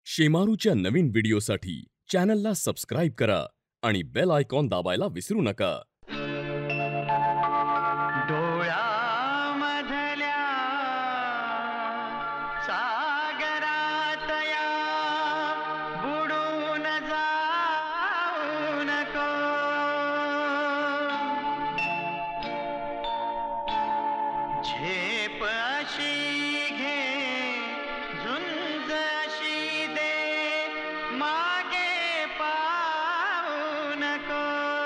शेमारूच्या नवीन व्हिडिओसाठी चॅनलला सबस्क्राईब करा आणि बेल आयकॉन दाबायला विसरू नका। डोळ्यामधल्या सागरात या बुडून जाऊ नको। झेप अशी घे, झुंज अशी दे, मागे पाहू नको।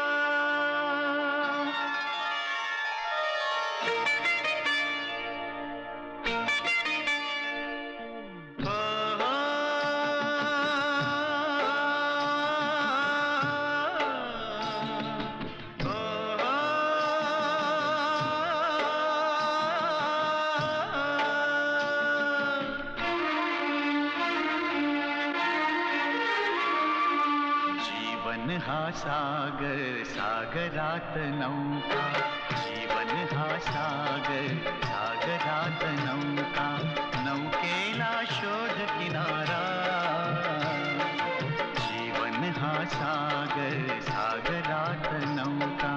जीवन हा सागर, सागरात नौका। जीवन हा सागर, सागरात नौका। नौकेला शोध किनारा। जीवन हा सागर, सागरात नौका।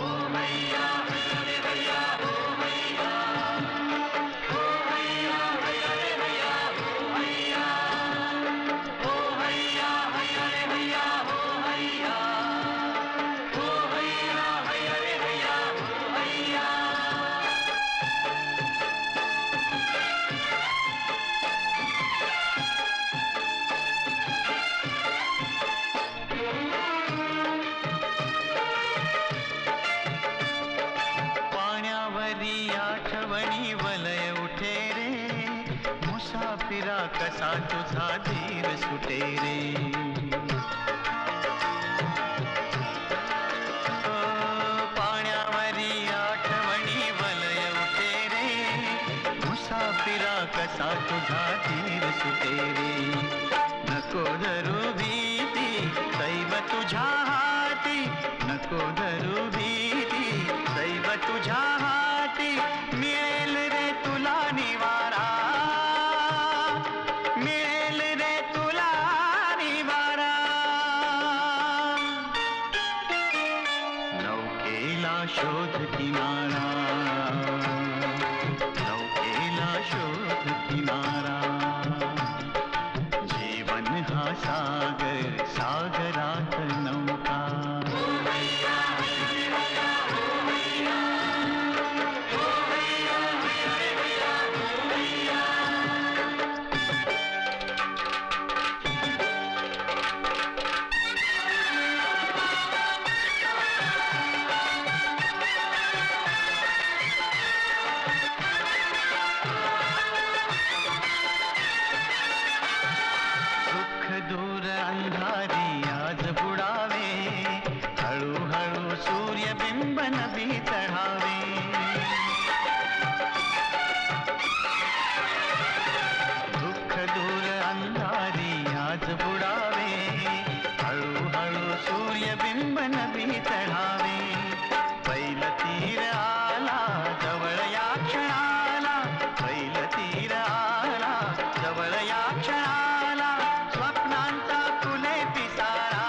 पाण्यावरी आठवणी वलय उठे रे, मुसाफिरा कसा तुझा धीर सुटे रे। पाण्यावरी आठवणी वलय उठे रे, मुसाफिरा कसा तुझा धीर सुटे रे। नको धरू भीती, दैव तुझ्या हाती। नको धरू भीती, दैव तुझ्या हाती। मिळेल रे तुला निवारा, मिळेल रे तुला निवारा। नौकेला शोध किनारा, नौकेला शोध किनारा। जीवन हा सागर, सागरात नौका। दूर अंधारी आज बुडावे, हळूहळू सूर्यबिंब नभी चढावे। दुःख दूर अंधारी आज बुडावे, हळूहळू सूर्यबिंब नभी चढावे। पैल तीर आला जवळ या क्षणाला, पैल तीर आला जवळ या क्षणाला। स्वप्नांचा फुले पिसारा,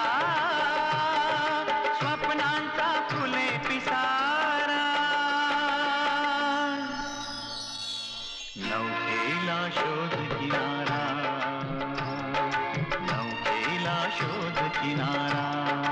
स्वप्नांचा फुले पिसारा। नौकेला शोध किनारा, नौकेला शोध किनारा।